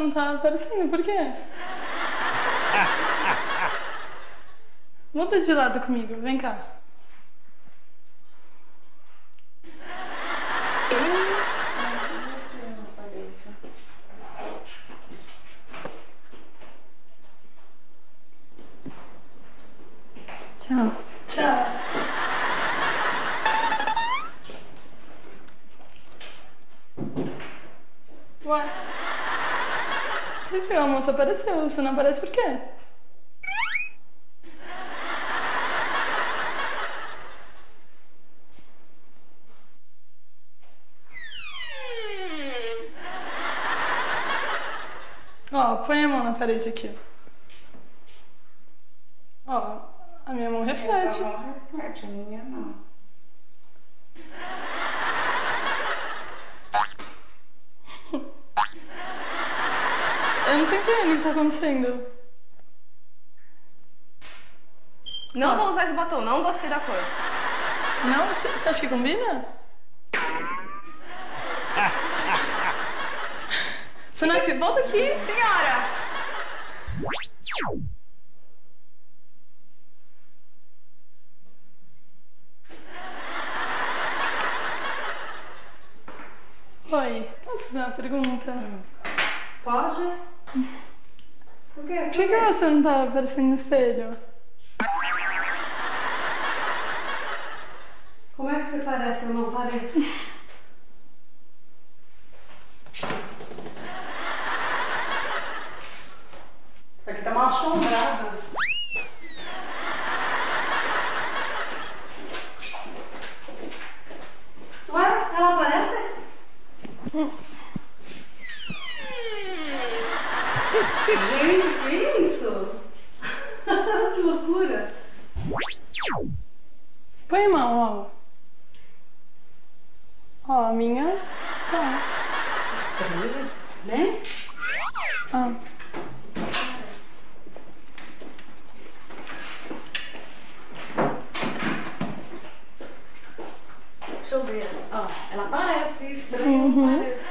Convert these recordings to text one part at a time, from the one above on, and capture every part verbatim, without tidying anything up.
não tá aparecendo, por quê? Muda de lado comigo, vem cá. Tchau. Tchau. Ué? Você viu, a moça apareceu. Você não aparece por quê? Ó, põe a mão na parede aqui. Ó, a minha mão reflete. A sua mão reflete, a minha não. Eu não tô entendendo o que tá acontecendo. Não vou usar esse batom, não gostei da cor. Não? Você acha que combina? Você não acha que... Volta aqui. Senhora! Oi, posso fazer uma pergunta? Pode? Por quê? Por que, que você não tá aparecendo no espelho? Como é que você parece? Eu não pareço. Isso aqui tá mal assombrado. Ué, ela aparece? Gente, que isso? Que loucura! Põe a mão, ó. Ó, a minha... Tá. Estranho, né? Ah. Deixa eu ver. Ó, ela parece estranho, Uhum. parece.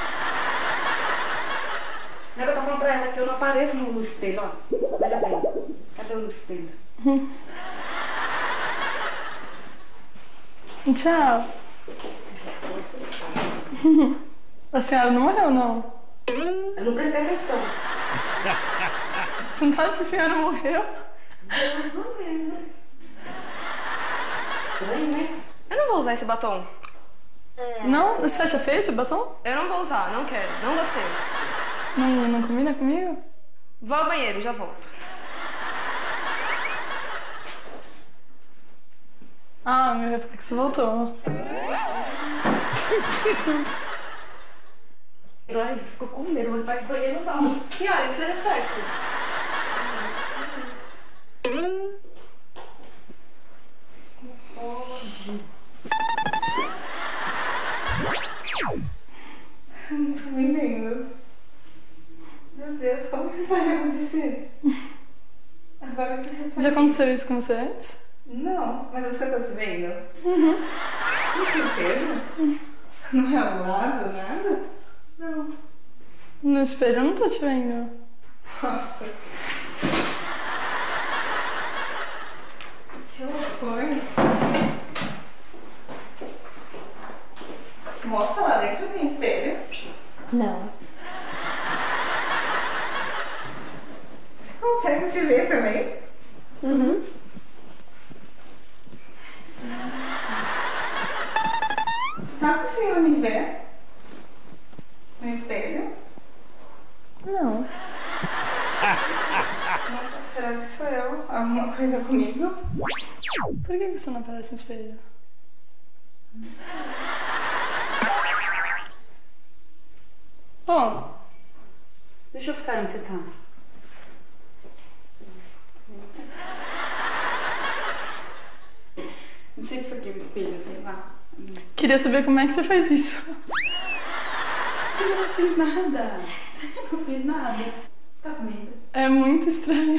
Não é que eu tô falando pra ela que eu não apareço no espelho, ó. Veja bem. Cadê o espelho? Tchau. Tô assustada. A senhora não morreu, não? Eu não prestei atenção. Você não sabe se a senhora morreu? Deus não lembra. Estranho, né? Eu não vou usar esse batom. Não? Você acha feio esse batom? Eu não vou usar, não quero, não gostei. Não, não combina comigo? Vou ao banheiro, já volto. Ah, meu reflexo voltou. Ai, ficou com medo, mas faz banheiro não. Senhora, isso é reflexo. Eu não tô me vendo. Meu Deus, como que isso pode acontecer? Agora que eu Já aconteceu isso com você antes? Não, mas você tá se vendo? Uhum. Com certeza? Não é ao lado, nada? Não. No espelho eu não tô te vendo. Nossa. Que loucura. Mostra lá dentro, tem espelho? Não. Você consegue se ver também? Uhum. Tá conseguindo me ver? No espelho? Não. Nossa, será que sou eu? Alguma coisa comigo? Por que você não aparece no espelho? Bom, Deixa eu ficar onde você tá. Não sei se isso aqui é o espelho, sei lá. queria saber como é que você faz isso. Mas eu não fiz nada. Eu não fiz nada. Tá com medo? É muito estranho.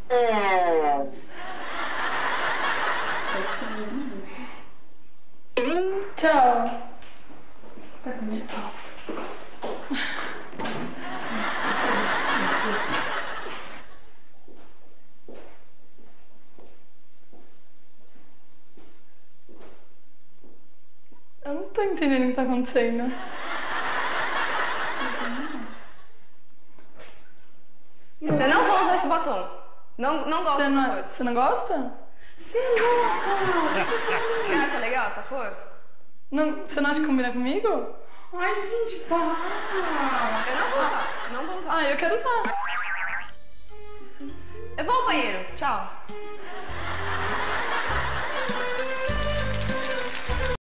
Tchau. Tchau. Eu não tô entendendo o que tá acontecendo. Eu não vou usar esse batom. Não, não gosto Você dessa não, cor. você não gosta? Você é louca! Você acha legal essa cor? Não, você não acha que combina comigo? Ai, gente, para! Eu não vou usar. Não vou usar. Ah, eu quero usar. Eu vou ao banheiro. Tchau.